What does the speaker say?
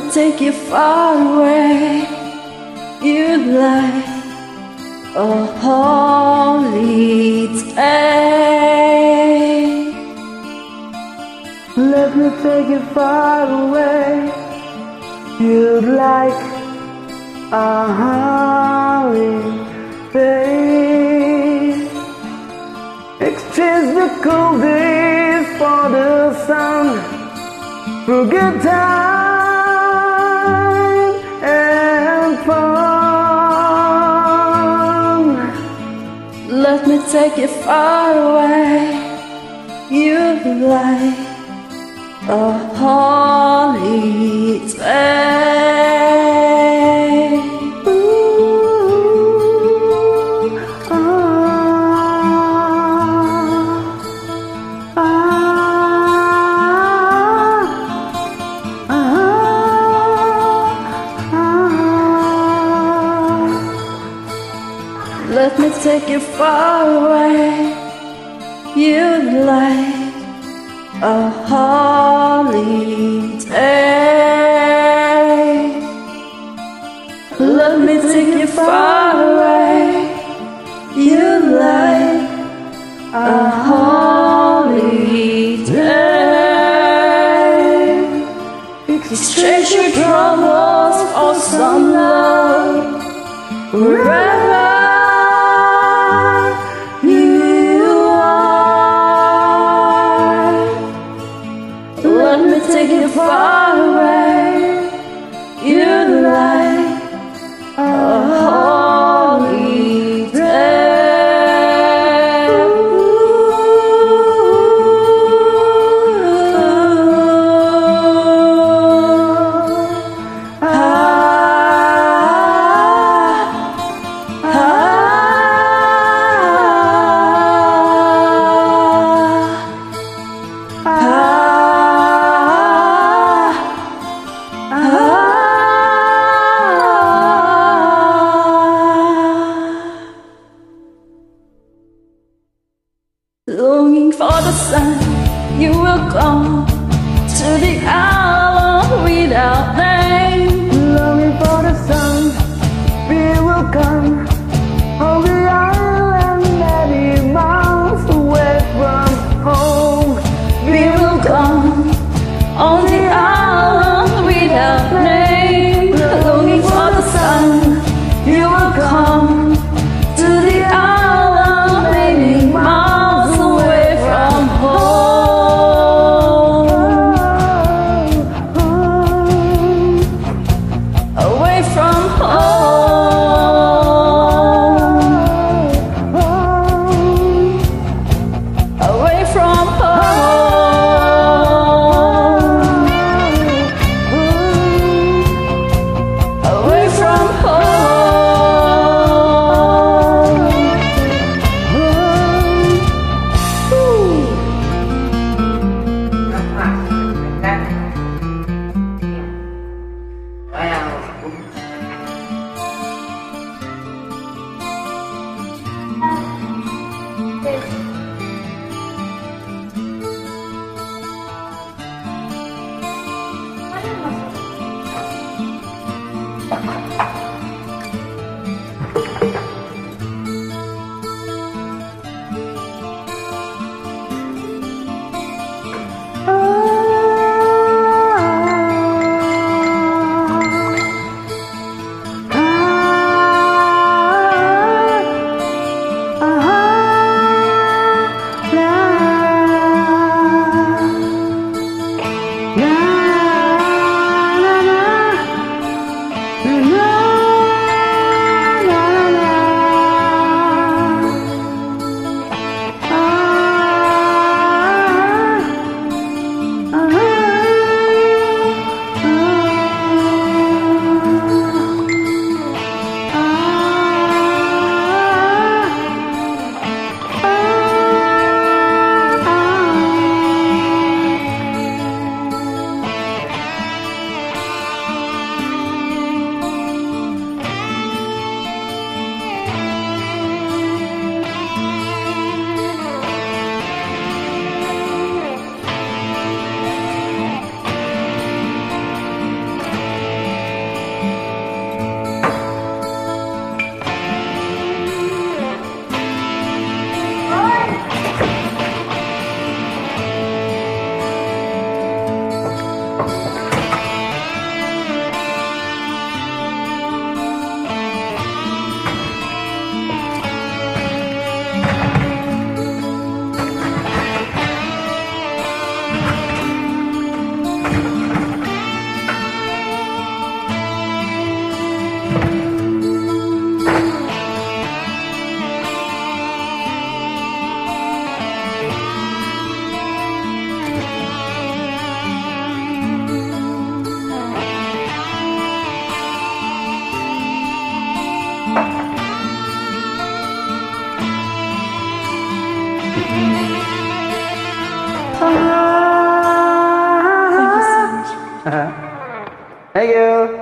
take you far away. You'd like a holiday. Let me take you far away. You'd like a holiday. Exchange the cold days for the sun, for good time and fun. Let me take you far away. You'd like a holiday. Ooh, Let me take you far away. You'd like a holiday. Let me take you far away. You'd like a holiday. Exchange your troubles for some love. Wherever let me take you far away. You'd like a holiday. Thank you so much. Thank you.